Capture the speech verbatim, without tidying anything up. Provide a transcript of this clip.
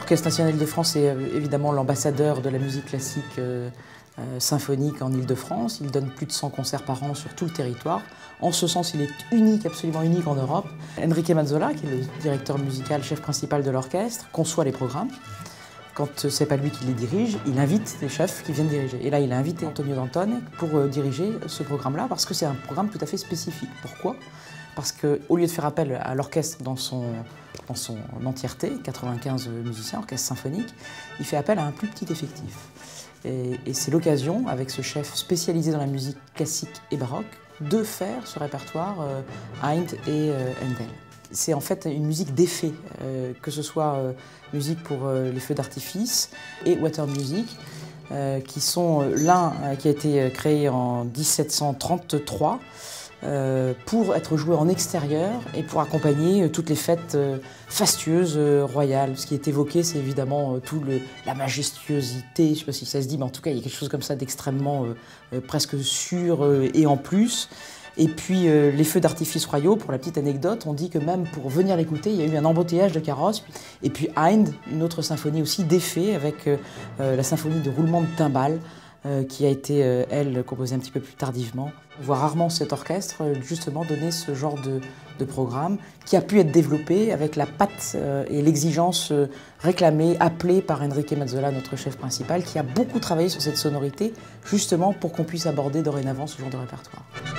L'Orchestre national de France est évidemment l'ambassadeur de la musique classique euh, euh, symphonique en Île-de-France. Il donne plus de cent concerts par an sur tout le territoire. En ce sens, il est unique, absolument unique en Europe. Enrique Mazzola, qui est le directeur musical, chef principal de l'orchestre, conçoit les programmes. Quand c'est pas lui qui les dirige, il invite des chefs qui viennent diriger. Et là, il a invité Antonio Dantone pour euh, diriger ce programme-là, parce que c'est un programme tout à fait spécifique. Pourquoi ? Parce qu'au lieu de faire appel à l'orchestre dans son, dans son entièreté, quatre-vingt-quinze musiciens, orchestre symphonique, il fait appel à un plus petit effectif. Et, et c'est l'occasion, avec ce chef spécialisé dans la musique classique et baroque, de faire ce répertoire euh, Haydn et euh, Handel. C'est en fait une musique d'effet, euh, que ce soit euh, musique pour euh, les feux d'artifice et water music, euh, qui sont euh, l'un euh, qui a été créé en mille sept cent trente-trois euh, pour être joué en extérieur et pour accompagner euh, toutes les fêtes euh, fastueuses euh, royales. Ce qui est évoqué, c'est évidemment euh, tout le, la majestuosité, je ne sais pas si ça se dit, mais en tout cas il y a quelque chose comme ça d'extrêmement euh, euh, presque sûr euh, et en plus. Et puis euh, les feux d'artifice royaux, pour la petite anecdote, on dit que même pour venir l'écouter, il y a eu un embouteillage de carrosses. Et puis Haydn, une autre symphonie aussi d'effet, avec euh, la symphonie de roulement de timbales, euh, qui a été, euh, elle, composée un petit peu plus tardivement. On voit rarement cet orchestre euh, justement donner ce genre de, de programme qui a pu être développé avec la patte euh, et l'exigence euh, réclamée, appelée par Enrique Mazzola, notre chef principal, qui a beaucoup travaillé sur cette sonorité, justement pour qu'on puisse aborder dorénavant ce genre de répertoire.